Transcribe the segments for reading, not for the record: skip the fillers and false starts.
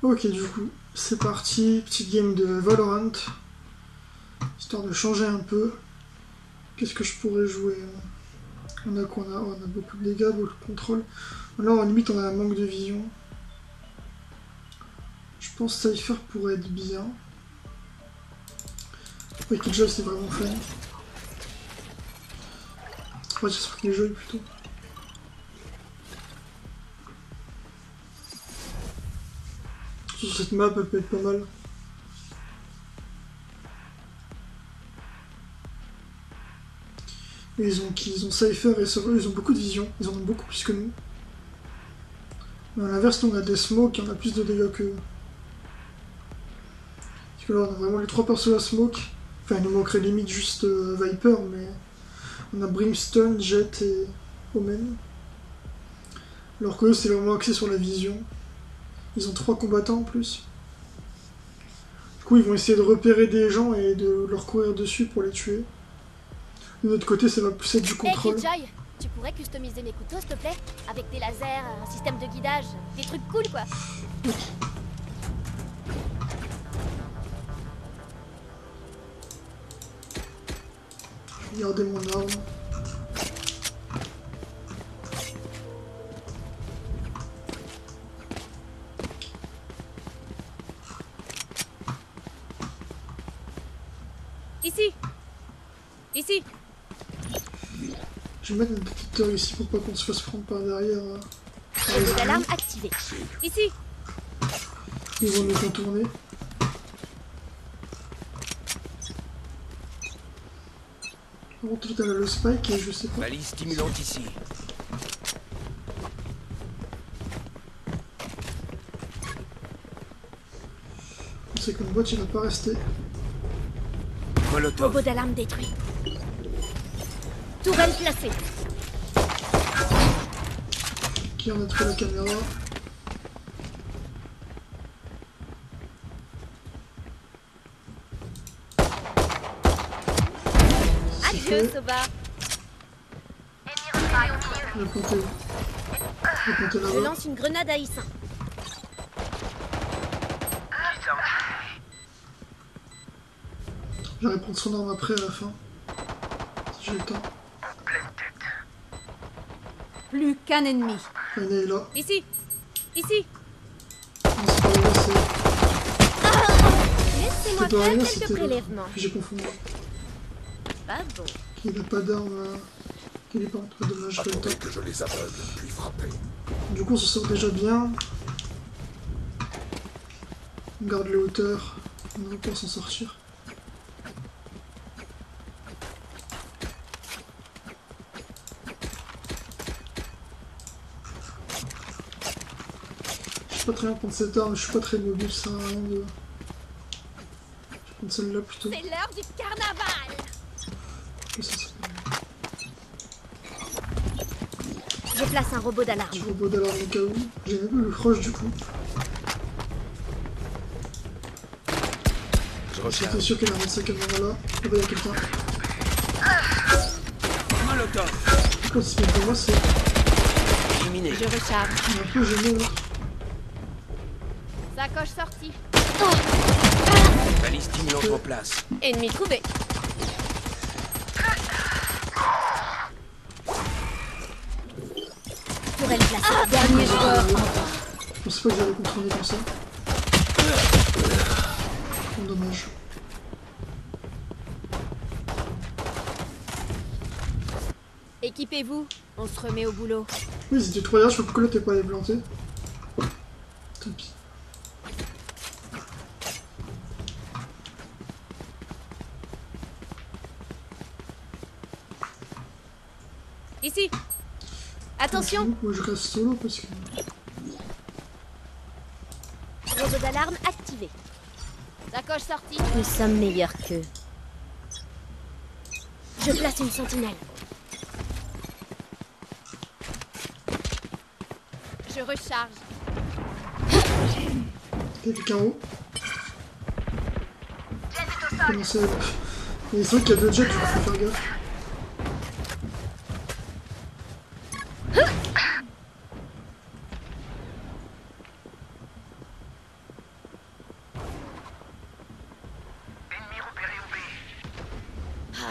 Ok, du coup, c'est parti. Petite game de Valorant. Histoire de changer un peu. Qu'est-ce que je pourrais jouer? On a quoi? On a beaucoup de dégâts, beaucoup de contrôle. Là, en limite, on a un manque de vision. Je pense que Cypher pourrait être bien. Ouais, Killjoy, c'est vraiment fun. Ouais, c'est sur Killjoy plutôt. Sur cette map, elle peut être pas mal. Et ils ont Cypher et Sova, ils ont beaucoup de vision. Ils en ont beaucoup plus que nous. Mais à l'inverse, nous, on a des smokes et on a plus de dégâts qu'eux. Parce que là, on a vraiment les 3 persos à smoke. Enfin, il nous manquerait limite juste Viper, mais on a Brimstone, Jet et Omen. Alors qu'eux, c'est vraiment axé sur la vision. Ils ont 3 combattants en plus. Du coup, ils vont essayer de repérer des gens et de leur courir dessus pour les tuer. De notre côté, ça va plus être du contrôle. Hey Killjoy, tu pourrais customiser mes couteaux, s'il te plaît? Avec des lasers, un système de guidage, des trucs cool, quoi. Regardez mon arme. Ici. Ici. Je vais mettre une petite heure ici pour pas qu'on se fasse prendre par derrière. Robot d'alarme activé. Ici. Ils vont nous contourner. Par contre, tout à l'heure le spike et je sais pas. Balise stimulante ici. On sait que le bot il va pas rester. Molotov. Robot d'alarme détruit. Tourelle placée. Qui en a trouvé la caméra? Adieu, Soba. Je vais planter. Je vais planter Je là-bas. lance une grenade à Issa. J'allais prendre son arme après à la fin. Si j'ai le temps. Plus qu'un ennemi. Enfin, il est là. Ici. Ici. Non, c'est pas là, c'est. Laissez-moi C'était pas faire rien, quelques c'était là. prélèvements. J'ai confondu. Pas bon. Qu'il n'a pas d'arme. Qu'il est pas entre dommage, j'ai le temps. Que je les aveugle, puis frapper. Du coup, on se sort déjà bien. On garde les hauteurs. On va pouvoir s'en sortir. Je suis pas très bien prendre cette arme, je suis pas très mobile, ça sert à rien de. Je vais prendre celle-là plutôt. C'est l'heure du carnaval. Ça, c'est Je place un robot d'alarme. un robot d'alarme au cas où. J'ai vu le proche du coup. J'étais sûr qu'elle avait sa caméra là. Oh bah y'a quelqu'un. Molotov. Quand il se met pour moi, c'est Éliminé. Je recharge. un peu gênant là. Sacoche sortie. Balise stimulante en place. Ennemi trouvé. Tourelle placée. Dernier joueur. Je pensais pas que j'allais contrôler comme ça. Oh, dommage. Équipez-vous. On se remet au boulot. Oui, ils étaient 3 derrière, je sais pas pourquoi là t'es pas allé planter. Tant pis. Ici. Attention. Moi je reste solo parce que. Robot d'alarme activé. Sacoche sortie. Nous sommes meilleurs qu'eux. Je place une sentinelle. Je recharge. Il y a quelqu'un en haut. Comment c'est. Mais c'est vrai qu'il y a 2 jets, du coup faut faire gaffe.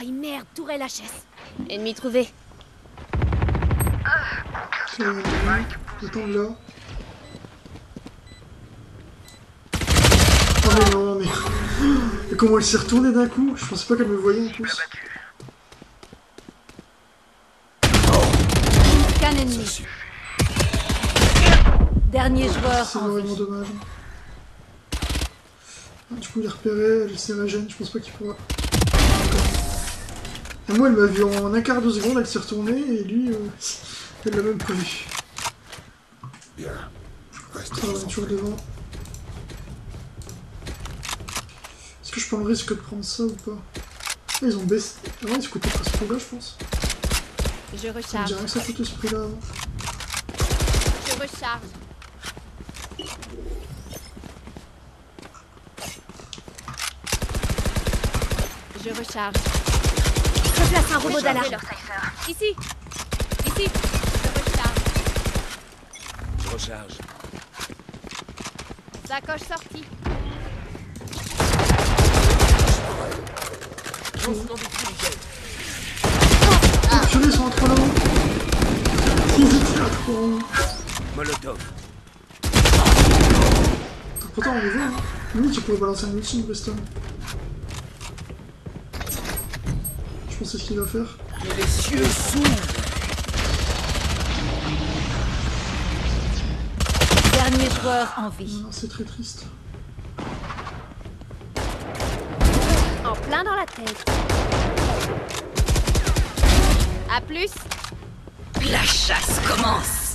Oh merde, tourelle HS. Ennemi trouvé. Je vais attendre là. Oh mais non, mais... Et comment elle s'est retournée d'un coup? Je pensais pas qu'elle me voyait en plus. Qu'un ennemi. Dernier joueur C'est en vraiment vie. dommage. Ah, du coup, il est repéré, elle s'est régène, je pense pas qu'il pourra. Et moi, elle m'a vu en un quart de seconde, elle s'est retournée, et lui, elle l'a même pas vu. Bien. Reste Ah, on est toujours devant. Est-ce que je prends le risque de prendre ça ou pas? Ah, ils ont baissé. Avant, ils coûtaient pas ce prix-là, je pense. Je Je me recharge. dirais que ça coûtait ce prix-là avant. Je recharge. Je recharge. Je place un robot d'alarme. Ici. Ici. Je recharge. Je recharge. Sacoche sortie. Lancement de fumigène. Ah, purée, ils sont à 3 là-haut. Ils étaient à 3 en haut. Molotov. Pourtant, on les voit, hein. Limite, tu pourrais balancer un ultime, Briston. Je pense que c'est ce qu'il va faire. Et les cieux s'ouvrent. Dernier joueur en vie. Ah, c'est très triste. En plein dans la tête. A plus. La chasse commence.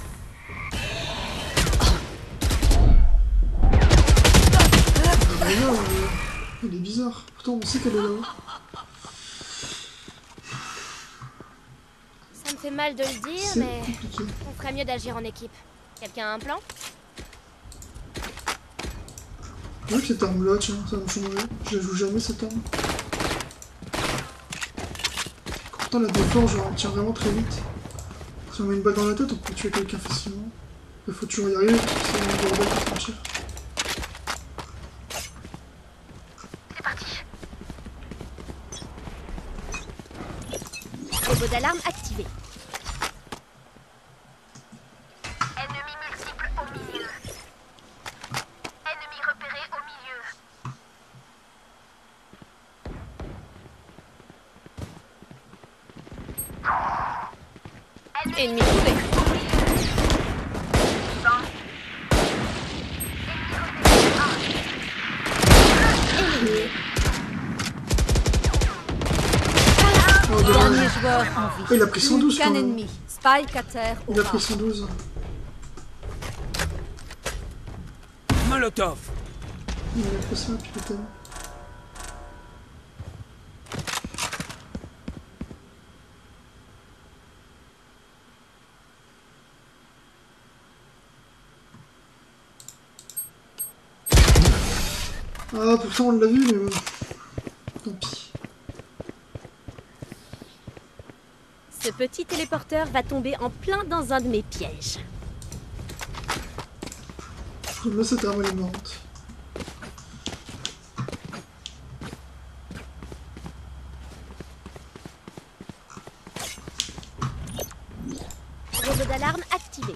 Mais là, il est bizarre. Pourtant, on sait qu'elle est là-haut. Ça me fait mal de le dire, C'est mais compliqué. on ferait mieux d'agir en équipe. Quelqu'un a un plan? Je vois que cette arme-là, tiens, ça va me changer. Je la joue jamais, cette arme. Pourtant, la défense, genre, elle tire vraiment très vite. Si on met une balle dans la tête, on peut tuer quelqu'un facilement. Il faut toujours y arriver, parce que c'est une balle qui te tire. Robot d'alarme activé. Ennemi multiple au milieu. Ennemi repéré au milieu. Ennemi trouvé. Éliminé. Oh, dommage. Dernier joueur en vie. Oh, il a pris 112 Qu'un quand même. ennemi. Spike à terre au Il a A. pris 112. Molotov. Il a pris ça, puis peut-être. Ah, pourtant on l'a vu, mais bon. Tant pis. Ce petit téléporteur va tomber en plein dans un de mes pièges. Là, cette arme, elle est morte. Robot d'alarme activé.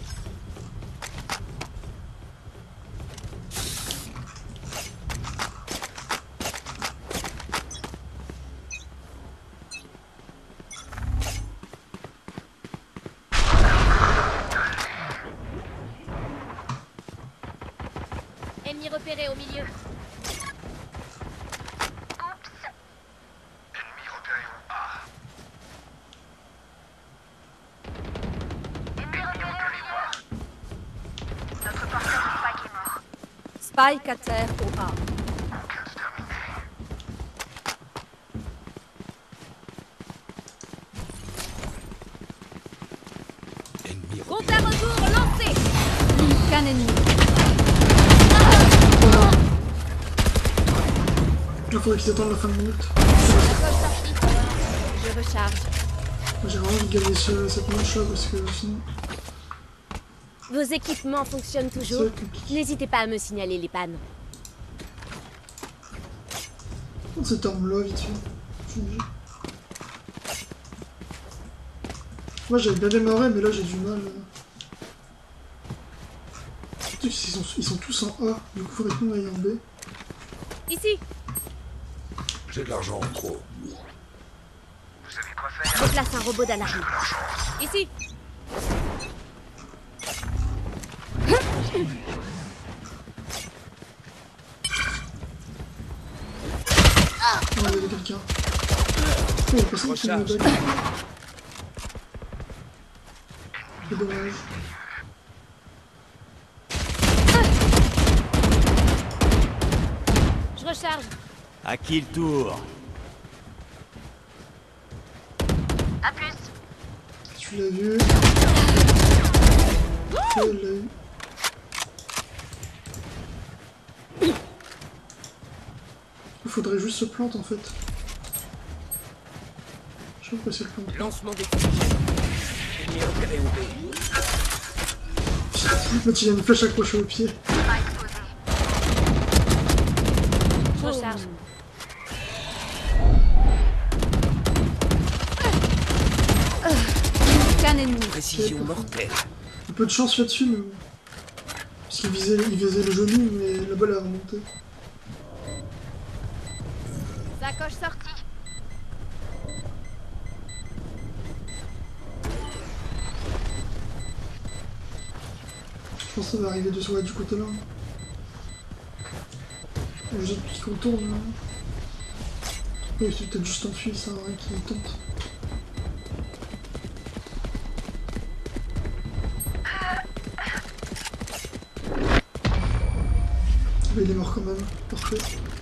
Ennemi repéré au milieu. Ennemi repéré en A. Ennemi repéré au milieu. Notre porteur de Spike est mort. Spike à terre au A. Enquête terminée. Ennemi Compte à rebours lancé. Plus qu'un ennemi. Il faudrait qu'ils attendent la fin de minute. Sacoche sortie. Je recharge. Moi, j'ai vraiment envie de gagner cette manche-là parce que sinon, Vos équipements fonctionnent ça va toujours. être compliqué. N'hésitez pas à me signaler les pannes. Prends cette arme-là, vite fait. Je suis obligé. Moi j'avais bien démarré, mais là j'ai du mal. Surtout qu'ils sont tous en A, du coup faudrait que nous aillions en B. Ici. J'ai de l'argent en trop. Vous savez quoi faire? Je place un robot d'alarme. Ici. Oh, il y avait quelqu'un. Oh, il y a personne qui me back. C'est dommage. Je recharge. À qui le tour? A plus. Tu l'as vu. Elle l'a eu. Il faudrait juste se planter en fait. Je sais pas pourquoi c'est le plan. Lancement des fumigènes. Ennemi repéré au B. L'autre il a une flèche accrochée au pied. Pas exposé. Je recharge. Qu'un ennemi. Précision mortelle. Un peu de chance là-dessus, mais bon. Parce qu'il visait le genou, mais la balle a remonté. Sacoche sortie. Je pense que ça va arriver de soit du côté là. Les autres qui contournent là. Oui, c'est peut-être juste enfui, ça, rien qui tente. Mais il est mort quand même. Parfait.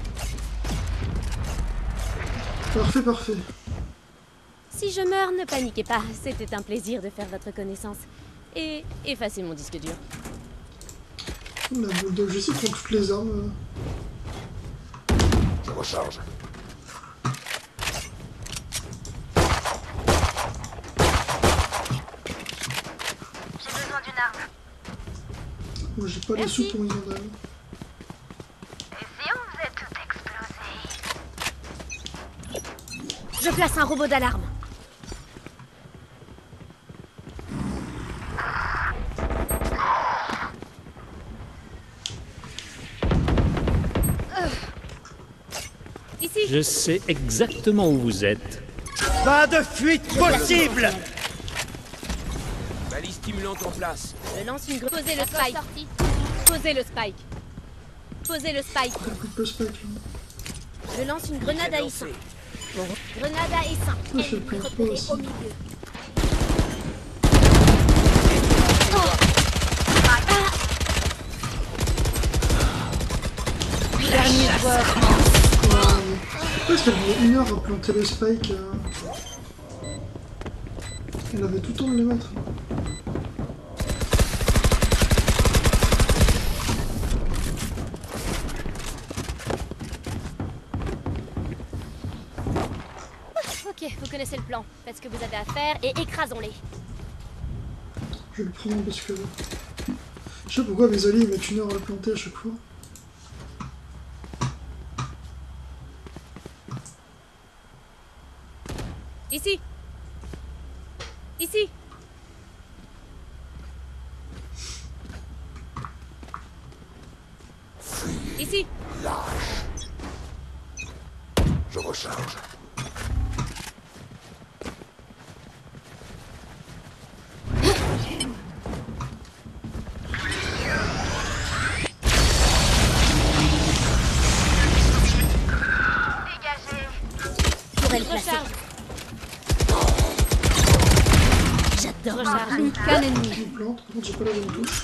Parfait, parfait. Si je meurs, ne paniquez pas. C'était un plaisir de faire votre connaissance. Et effacer mon disque dur. La bulldog, j'essaie de prendre toutes les armes. Je recharge. J'ai besoin d'une arme. Moi j'ai pas les Merci. sous pour une vandale. Et si on faisait tout exploser? Je place un robot d'alarme. Ici. Je sais exactement où vous êtes. Pas de fuite possible! Balise stimulante en place. Je lance une grenade. Posez le spike. Posez le spike. Posez le spike. T'as pris le spike là. Je lance une grenade à essaim. Grenade à essaim. Ah, je le Ennemi prends pas repéré aussi. au milieu. Dernier joueur. Parce qu'elle avait 1 heure à planter le spike. Elle avait tout le temps de les mettre. Ok, vous connaissez le plan. Faites ce que vous avez à faire et écrasons-les. Je vais le prendre parce que... Je sais pas pourquoi mes alliés ils mettent 1 heure à le planter à chaque fois. Ici. Ici. Ici. Je recharge. Dégagez. Tourelle placée. Recharge. J'adore recharge. Plus qu'un ennemi. Je me plante, par contre j'ai pas la bonne touche.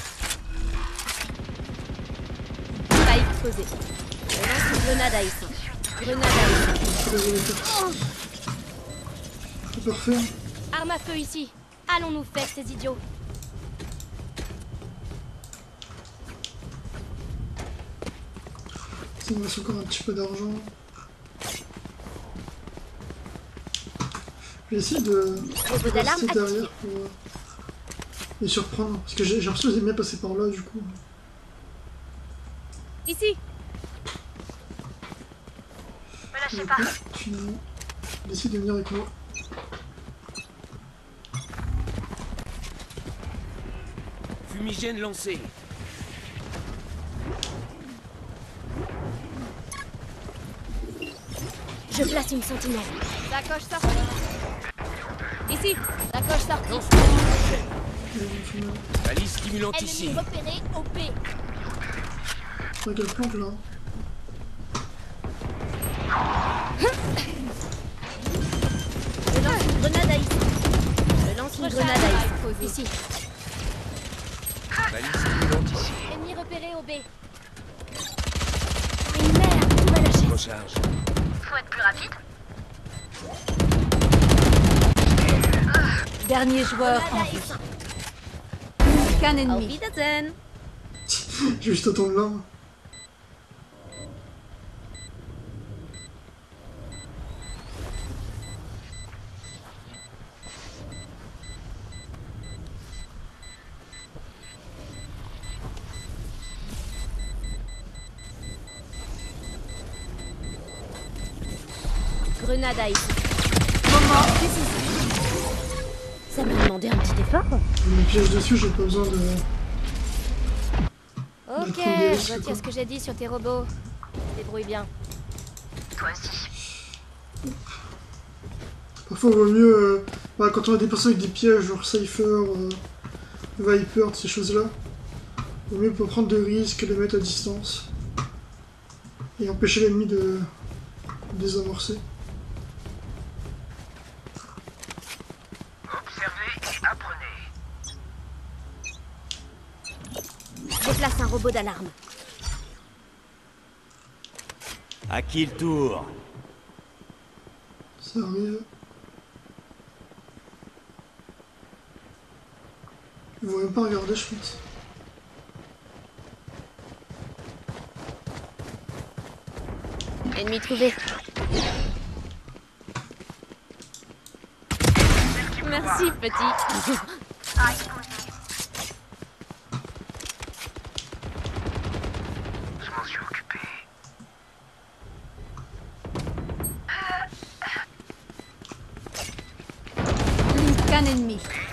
Spike posé. Je lance une grenade à essaim. Grenade à essaim. C'est la bonne touche. C'est parfait. Arme à feu ici. Allons-nous faire ces idiots. Ça me reste encore un petit peu d'argent. Je vais essayer de Robot d'alarme rester activé. derrière pour les surprendre. Parce que j'ai l'impression qu'ils aiment bien passer par là du coup. Ici. Me lâchez Du pas. coup, finalement, décide de venir avec moi. Fumigène lancé. Je place une sentinelle. Sacoche sortie. Ici. Sacoche sortie. Lance fumigène. Final. Balise stimulante ici. Ennemi repéré au P. Faudrait qu'elle plante là. Je lance une grenade à ici. Je lance une grenade à ici. Ici. Balise stimulante ici. Ennemi repéré au B. Une merde, tout va lâcher. Recharge. Faut être plus rapide. Dernier joueur Grenade en à vie. ici. Qu'un Auf ennemi. Wiedersehen. J'ai juste attendre là. Grenade à ici. Moment décisif. Ça m'a demandé un petit effort. Les pièges dessus, j'ai pas besoin de. Ok, prendre des risques, je quoi. retire ce que j'ai dit sur tes robots. Débrouille bien. Toi aussi. Parfois, il vaut mieux. Bah, quand on a des personnes avec des pièges, genre Cypher, Viper, ces choses-là, il vaut mieux pas prendre de risques et les mettre à distance. Et empêcher l'ennemi de désamorcer. Observez et apprenez. Je place un robot d'alarme. À qui le tour? Ça arrive. Ils vont même pas regarder, je pense. Ennemi trouvé. Merci, petit. À exposer. Je m'en suis occupé. Qu'un ennemi.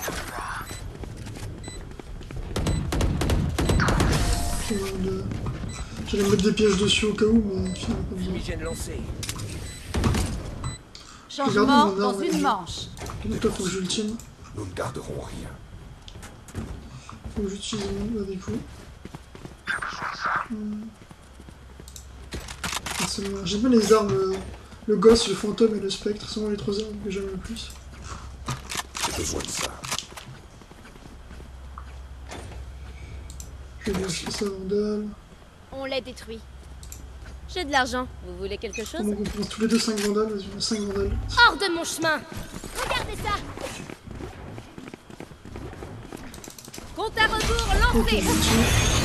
J'allais mettre des pièges dessus au cas où, mais finalement pas besoin. Fumigène lancé. Changement Regardez mon dans arme, une elle est- manche. Donc là, faut que j'ultime. Nous ne garderons rien. Faut que j'utilise mon avec vous. Ah, c'est bien. J'aime bien les armes, le gosse, le fantôme et le spectre, c'est vraiment les trois armes que j'aime le plus. J'ai besoin de ça. Je vais bien acheter ça vandale. On les détruit. J'ai de l'argent. Vous voulez quelque chose? Comment on pense tous les deux 5 vandales? Vas-y, on a 5 vandales. Hors de mon chemin! Regardez ça! Compte à rebours Ok, lancé! j'ultime.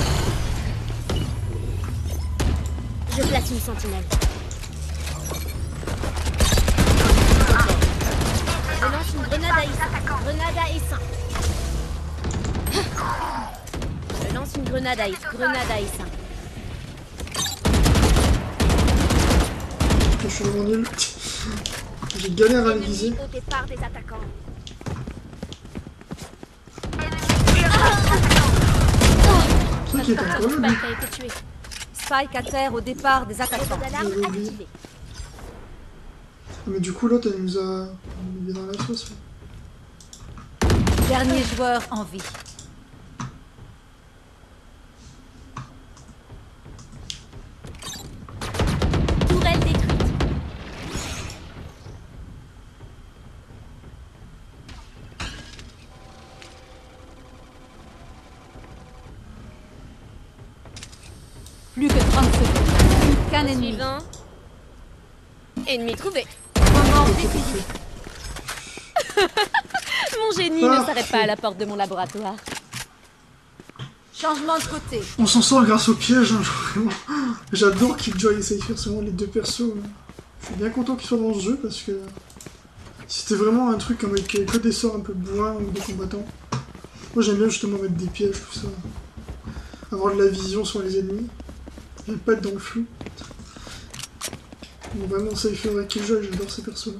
Je place une sentinelle. Je lance une grenade à essaim. Grenade à essaim. Je lance une grenade à essaim. Grenade à essaim. Je suis vraiment nul. J'ai galère à les viser. Ennemi au départ des attaquants. C'est vrai qu'il est encore là, lui. Spike a été tué. Spike à terre au départ des attaquants. Robot d'alarme J'avais oublié. activé. Ah, mais du coup, l'autre, elle nous a mis dans la sauce. là. Dernier joueur en vie. Tourelle détruite. Plus que 30 secondes. Qu'un ennemi. Suivant. Ennemi trouvé. Moment Ok, décisif. parfait. Mon génie ne s'arrête pas à la porte de mon laboratoire. Changement de côté. On s'en sort grâce au piège, hein, vraiment. J'adore Killjoy et Cypher, c'est vraiment les deux persos. Hein. Je suis bien content qu'ils soient dans ce jeu parce que si c'était vraiment un truc avec que des sorts un peu bourrins ou des combattants. Moi j'aime bien justement mettre des pièges, tout ça. Avoir de la vision sur les ennemis. Et pas être dans le flou. Donc vraiment Cypher et Killjoy, j'adore ces persos-là.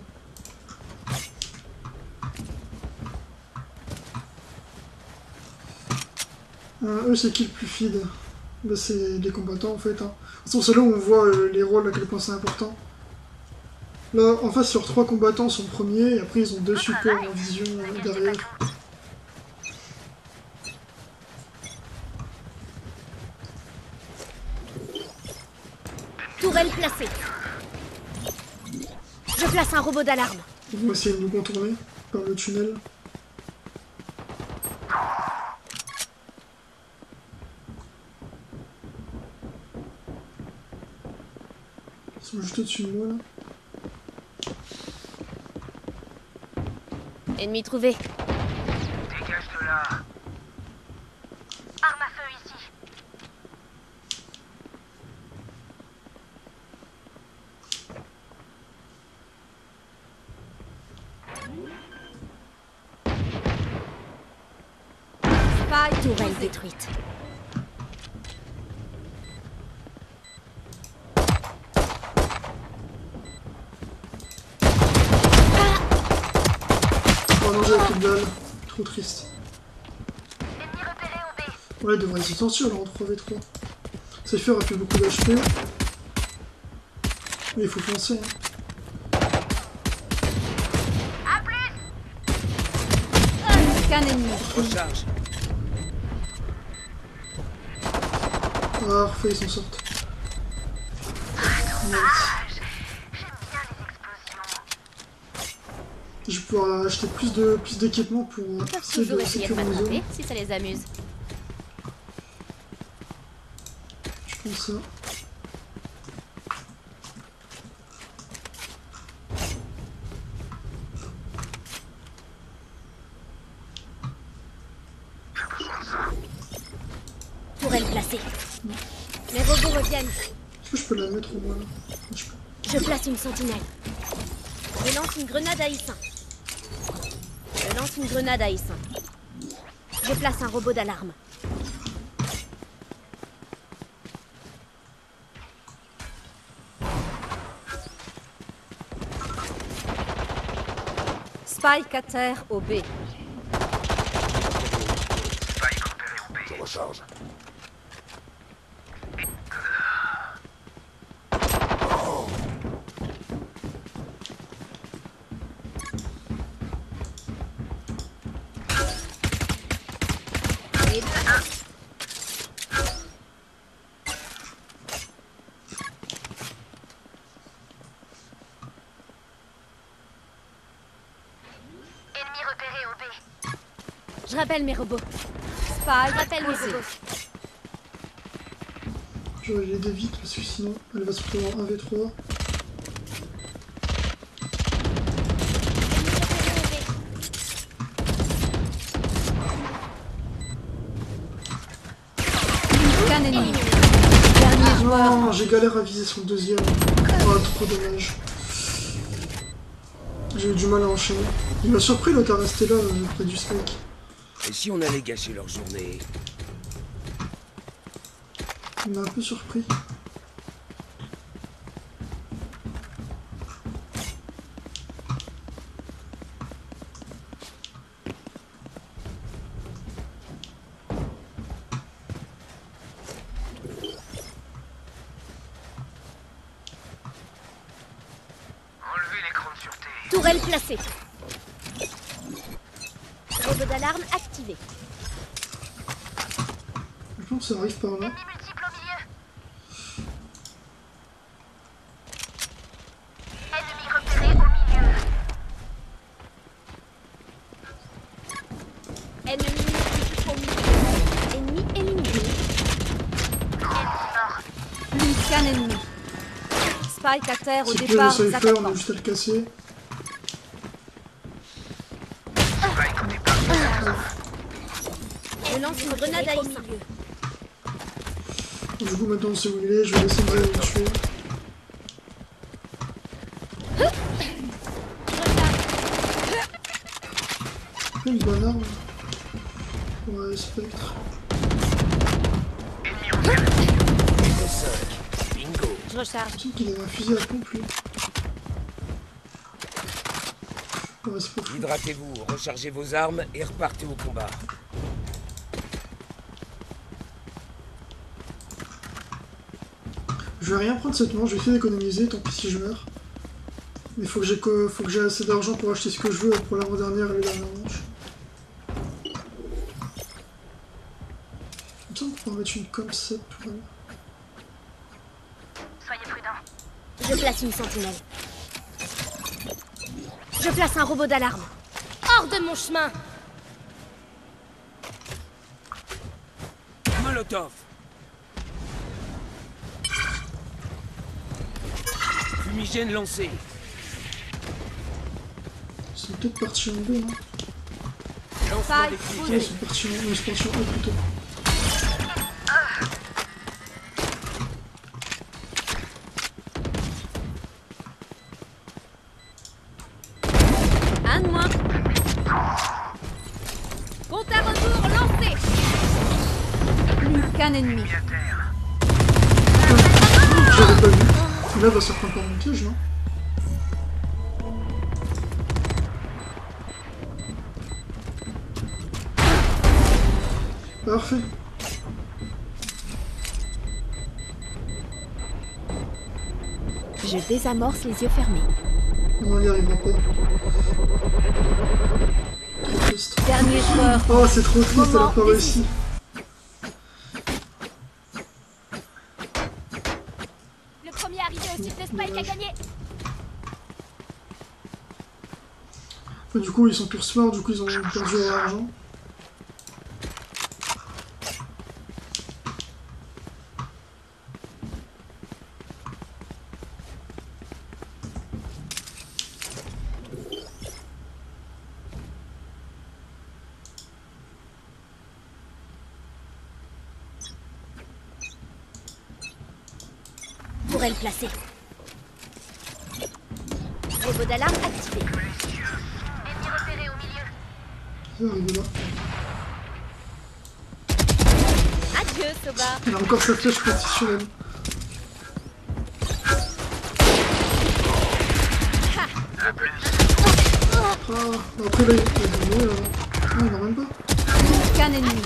Eux, c'est qui le plus feed? Bah, c'est les combattants en fait. Hein. De toute façon, c'est là où on voit les rôles, à quel point c'est important. Là, en face, sur 3 combattants sont premiers, et après, ils ont 2 supports en vision derrière. Tourelle placée. Je place un robot d'alarme. Ils vont essayer de nous contourner par le tunnel. Ils sont juste au-dessus de moi là. Ennemi trouvé. Dégage de là. Arme à feu ici. Spy tourelle détruite. Oh non, j'avais plus de balles. Trop triste. Ennemi repéré au B. Ouais, il devrait se sortir là en 3v3. Cypher a fait beaucoup d'HP. Mais il faut foncer. Hein. A plus. Qu'un ennemi. Recharge. Ah, parfait, ils s'en sortent. Nice. J'aime bien les explosions. Je vais pouvoir acheter plus d'équipements pour Ils peuvent essayer toujours de essayer de sécuriser une zone. m'attraper si ça les amuse. Je prends ça. Tourelle placée. Les robots reviennent. Est-ce que je peux la mettre au moins là? Je peux. Je place une sentinelle. Je lance une grenade à essaim. Je lance une grenade à essaim. Je place un robot d'alarme. Spike à terre au B. Spike repéré au B. Je recharge. Ennemi repéré au B. Je rappelle mes robots. Spike Rappelle mes posé. robots. Je vais l'aider vite parce que sinon elle va se retrouver en 1v3. Qu'un ennemi. Dernier joueur. Non, j'ai galère à viser son deuxième. Oh, trop dommage. J'ai eu du mal à enchaîner. Il m'a surpris l'autre à rester là, près du spike. Et si on allait gâcher leur journée? Il m'a un peu surpris. Enlevez l'écran de sûreté. Tourelle placée. Robot d'alarme activé. Je pense que ça arrive par là. Ennemi multiple au milieu. Ennemi repéré au milieu. Ennemi au milieu. Ennemi éliminé. Ennemi mort. Plus qu'un ennemi. Spike à terre au C'est que le départ des Cypher, on attaquants. a juste à le casser. Spike au départ. Je lance une grenade à essaim. Du coup, maintenant on sait où il est, je vais descendre et le tuer. Une bonne arme. Ouais, Spectre. Ennemi repéré. Niveau 5. Bingo. Je recharge. Il me semble qu'il avait un fusil à pompe lui. Ouais, c'est pas fou. Hydratez-vous, rechargez vos armes et repartez au combat. Je vais rien prendre cette manche, je vais essayer d'économiser, tant pis si je meurs. Mais faut que j'ai assez d'argent pour acheter ce que je veux pour l'avant-dernière et les dernières manches. Comme ça, on peut en mettre une comme ça pour aller. Soyez prudents. Je place une sentinelle. Je place un robot d'alarme. Hors de mon chemin! Molotov. Fumigène lancé. Ils sont peut-être partis en B, hein. Lancement des Ouais, fusils. ils sont partis en... ils sont partis en A plutôt. Un de moins. Compte à rebours lancé. Plus qu'un ennemi. J'avais pas vu. Là, va se reprendre par mon piège, non? Parfait. Je désamorce les yeux fermés. On n'y arrivera pas. Trop triste. Dernier joueur. Oh, c'est trop triste, elle a pas réussi. Le premier arrivé au site de Spike a gagné. Du coup, ils sont plus smart, du coup, ils ont perdu leur argent. Tourelle placée. Robot d'alarme activé. Ennemi repéré au milieu. Ça va arriver là. Adieu, Soba. Elle a encore sa flèche professionnelle. Ah, après là, il va mourir là. Ah, il n'en même pas. Plus qu'un ennemi.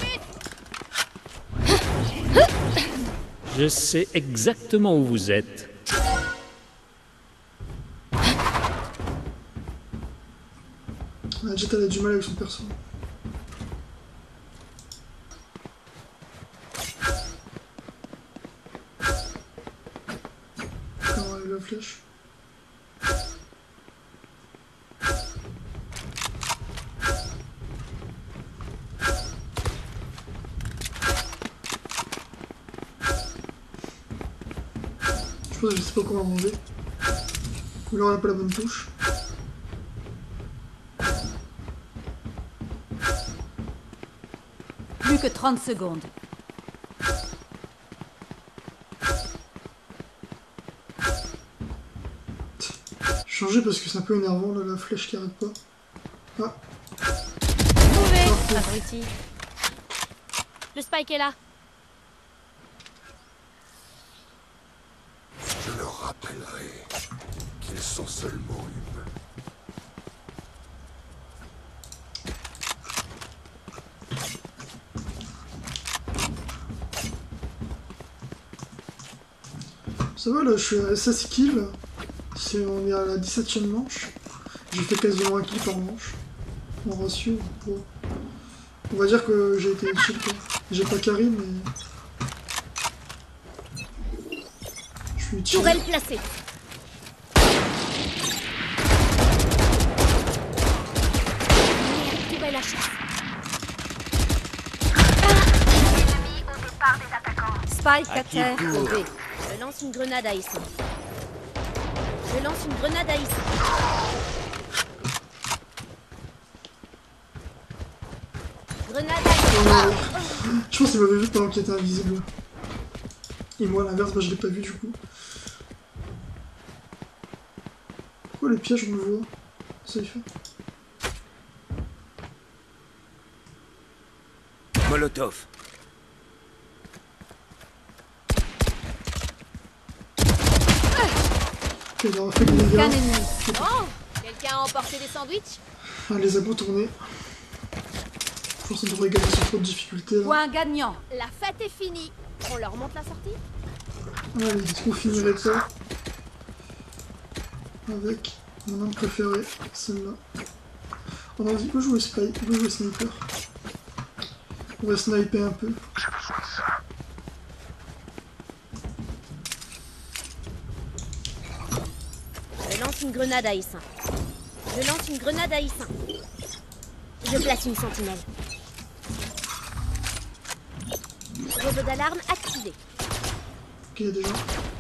Je sais exactement où vous êtes. Ah, Jet, elle a du mal avec son perso. On enlève la flèche. Je sais pas comment manger. Ou alors elle a pas la bonne touche. Plus que 30 secondes. Changer parce que c'est un peu énervant là, la flèche qui arrête pas. Ah, Trouvé, abruti. Le Spike est là. Je leur rappellerai qu'ils sont seulement humains. ça va là, je suis à 16 kills. On est à la 17ème manche. J'ai fait quasiment un kill par manche. En ratio. On va dire que j'ai été chill quoi. J'ai pas carry mais. Je suis chill. Tourelle placée. Merde, tourelle à chasse. Ennemi au départ des attaquants. Spike à À qui terre. tour? au B. Je lance une grenade à essaim. Je lance une grenade à essaim. Grenade à essaim. Je pense qu'il m'avait vu pendant qu'il était invisible. Et moi à l'inverse, bah je l'ai pas vu du coup. Pourquoi le piège on le voit? Ça y fait. Molotov. Ok, il aura fait des Qu'un dégâts. ennemi. Oh, quelqu'un a emporté des sandwichs? Ah, les abos tournés. Je pense qu'on devrait gagner sans trop de difficulté là. Point gagnant. La fête est finie. On leur monte la sortie? Allez, est-ce qu'on finirait pas avec mon arme préférée, celle-là. Oh non, vas-y, go jouer Spy, go jouer Sniper. On va sniper un peu. Je lance une grenade à essaim. Je lance une grenade à essaim. Je place une sentinelle. Robot d'alarme activé. Ok, il y a des gens.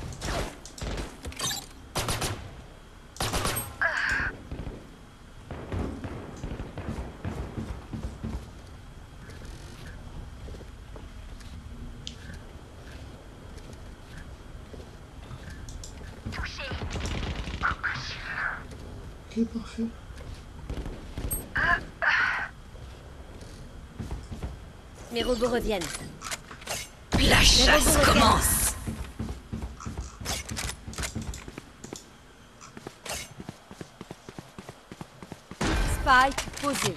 Ok, parfait. Mes robots reviennent. La chasse commence. Spike posé.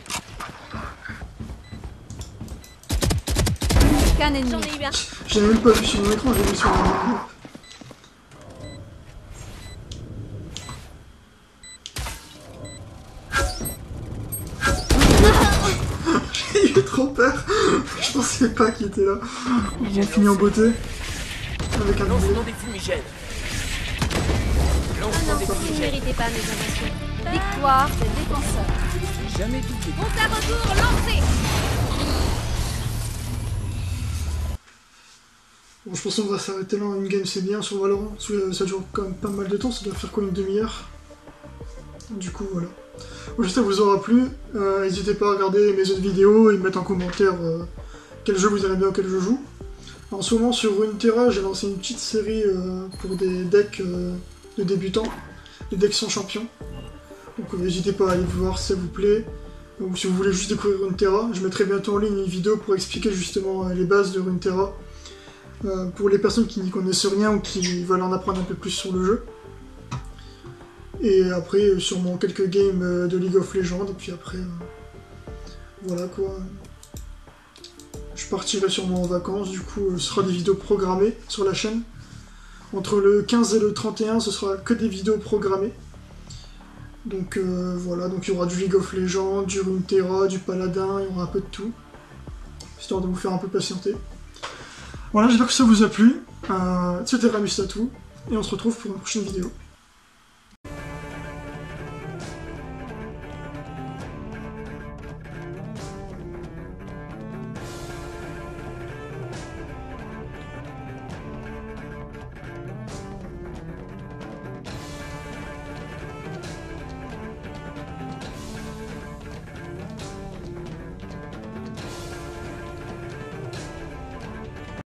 Qu'un ennemi. J'en ai eu un. J'ai même pas vu sur mon écran, j'ai vu sur mon map. J'ai eu trop peur. Je pensais pas qu'il était là. Ils ont fini en beauté. Avec un Lancement boulet. des fumigènes. Oh Lancement non, des vous ne fumigènes. méritez pas mes inventions. Victoire des défenseurs. J'ai jamais douté. Compte à rebours lancé. Bon, je pense qu'on va s'arrêter là. Une game c'est bien sur Valorant. Parce que ça dure quand même pas mal de temps. Ça doit faire quoi, une demi-heure. Du coup, voilà. Bon, j'espère que vous aura plu. N'hésitez pas à regarder mes autres vidéos et mettre en commentaire quel jeu vous aimez bien, quel je joue. En ce moment, sur Runeterra, j'ai lancé une petite série pour des decks de débutants. Des decks sans champion. Donc n'hésitez pas à aller voir si ça vous plaît. Ou si vous voulez juste découvrir Runeterra, je mettrai bientôt en ligne une vidéo pour expliquer justement les bases de Runeterra. Pour les personnes qui n'y connaissent rien ou qui veulent en apprendre un peu plus sur le jeu. Et après, sûrement quelques games de League of Legends, et puis après, voilà quoi. Je partirai sûrement en vacances, du coup, ce sera des vidéos programmées sur la chaîne. Entre le 15 et le 31, ce sera que des vidéos programmées. Donc voilà, donc il y aura du League of Legends, du Runeterra, du Paladin, il y aura un peu de tout. Histoire de vous faire un peu patienter. Voilà, j'espère que ça vous a plu. C'était Ramustatou, et on se retrouve pour une prochaine vidéo.